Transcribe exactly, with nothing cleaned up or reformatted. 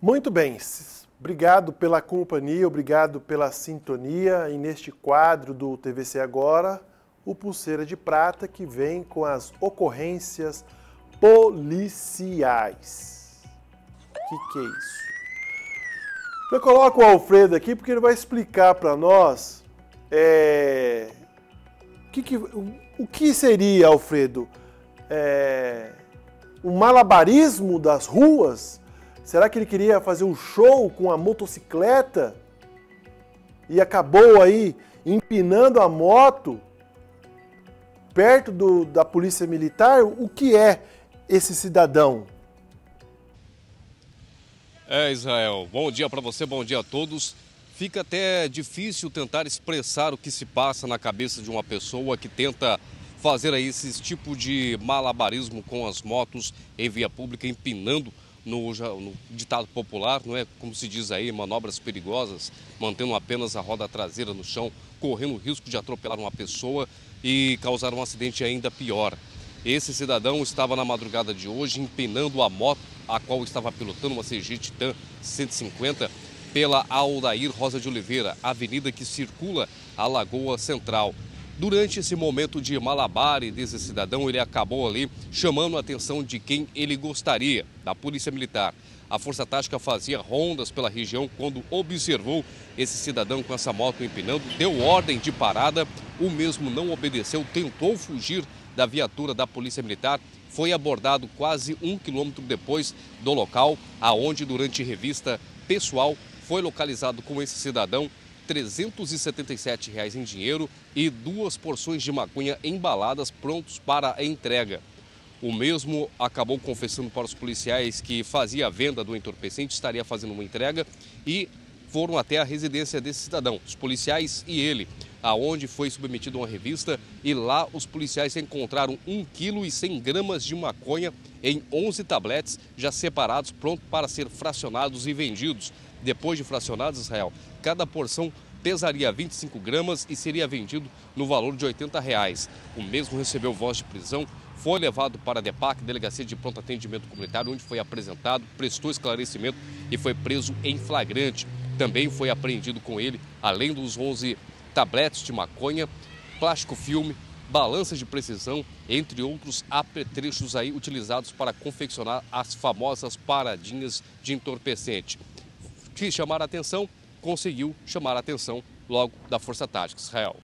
Muito bem, obrigado pela companhia, obrigado pela sintonia e neste quadro do T V C Agora, o Pulseira de Prata que vem com as ocorrências policiais. O que, que é isso? Eu coloco o Alfredo aqui porque ele vai explicar para nós é, que que, o, o que seria, Alfredo, é, o malabarismo das ruas. Será que ele queria fazer um show com a motocicleta e acabou aí empinando a moto perto do, da polícia militar? O que é esse cidadão? É, Israel, bom dia para você, bom dia a todos. Fica até difícil tentar expressar o que se passa na cabeça de uma pessoa que tenta fazer aí esse tipo de malabarismo com as motos em via pública, empinando No, no ditado popular, não é como se diz aí, manobras perigosas, mantendo apenas a roda traseira no chão, correndo o risco de atropelar uma pessoa e causar um acidente ainda pior. Esse cidadão estava na madrugada de hoje empinando a moto, a qual estava pilotando uma C G Titan cento e cinquenta, pela Aldair Rosa de Oliveira, avenida que circula a Lagoa Central. Durante esse momento de malabar desse cidadão, ele acabou ali chamando a atenção de quem ele gostaria, da Polícia Militar. A Força Tática fazia rondas pela região quando observou esse cidadão com essa moto empinando, deu ordem de parada, o mesmo não obedeceu, tentou fugir da viatura da Polícia Militar, foi abordado quase um quilômetro depois do local, aonde durante revista pessoal foi localizado com esse cidadão trezentos e setenta e sete reais em dinheiro e duas porções de maconha embaladas prontos para a entrega. O mesmo acabou confessando para os policiais que fazia a venda do entorpecente, estaria fazendo uma entrega e foram até a residência desse cidadão, os policiais e ele, aonde foi submetido a uma revista e lá os policiais encontraram um quilo e cem gramas de maconha em onze tabletes já separados, prontos para ser fracionados e vendidos. Depois de fracionados, Israel, cada porção pesaria vinte e cinco gramas e seria vendido no valor de oitenta reais. O mesmo recebeu voz de prisão, foi levado para a DEPAC, Delegacia de Pronto Atendimento Comunitário, onde foi apresentado, prestou esclarecimento e foi preso em flagrante. Também foi apreendido com ele, além dos onze tabletes de maconha, plástico filme, balanças de precisão, entre outros apetrechos aí utilizados para confeccionar as famosas paradinhas de entorpecente. Quis chamar a atenção, conseguiu chamar a atenção logo da Força Tática, Israel.